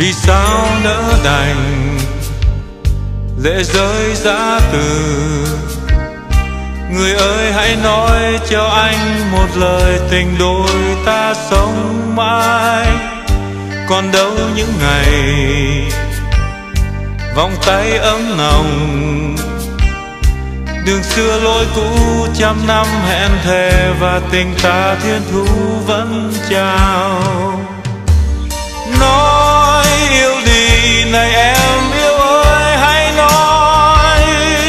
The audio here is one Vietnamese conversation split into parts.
Vì sao nỡ đành lệ rơi giá từ. Người ơi hãy nói cho anh một lời, tình đôi ta sống mãi. Còn đâu những ngày vòng tay ấm nồng, đường xưa lối cũ trăm năm hẹn thề, và tình ta thiên thu vẫn trao. Nói yêu đi này em yêu ơi, hãy nói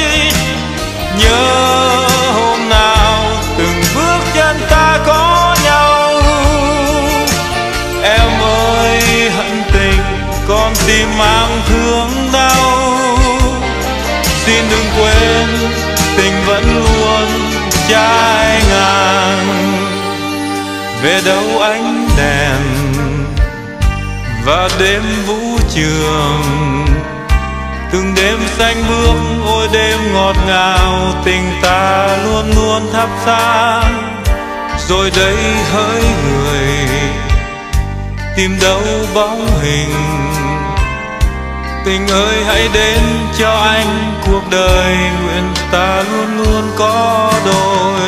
nhớ hôm nào từng bước chân ta có nhau. Em ơi hận tình con tim mang thương đau, xin đừng quên tình vẫn luôn trái ngang. Về đâu ánh đèn và đêm vũ trường, từng đêm xanh bước ôi đêm ngọt ngào, tình ta luôn luôn thắp sáng. Rồi đây hỡi người tìm đâu bóng hình, tình ơi hãy đến cho anh cuộc đời, nguyện ta luôn luôn có đôi.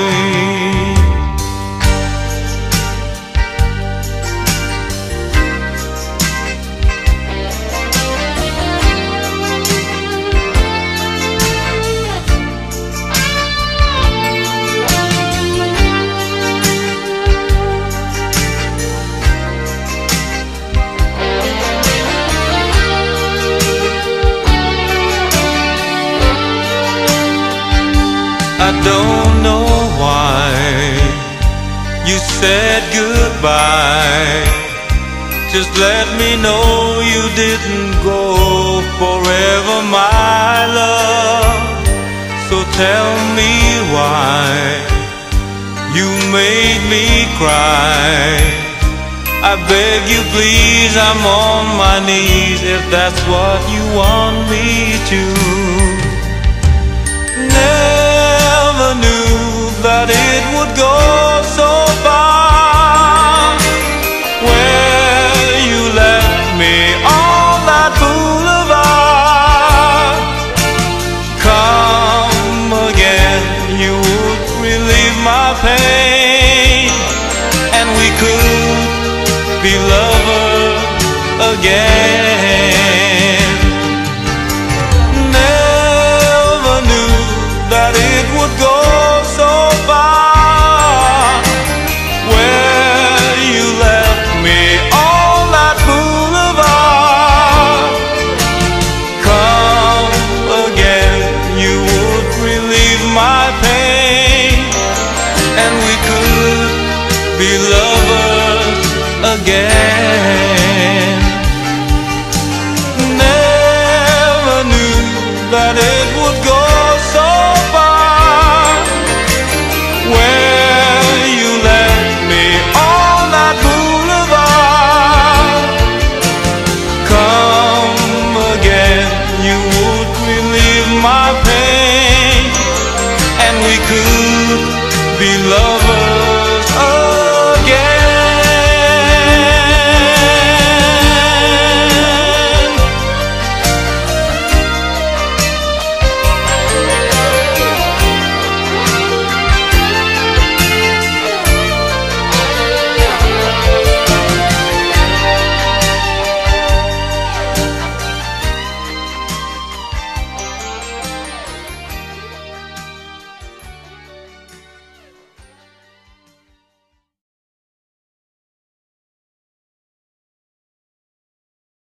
I don't know why you said goodbye. Just let me know you didn't go forever, my love. So tell me why you made me cry. I beg you please, I'm on my knees, if that's what you want me to. Never knew that it would go so far, where you left me on that boulevard. Come again, you would relieve my pain, and we could be lovers again. Never knew that it would go so far, where you left me on that boulevard. Come again, you would relieve my pain, and we could be lovers again. Never knew that it would go so far, where you left me on that boulevard. Come again, you would relieve my pain, and we could be lovers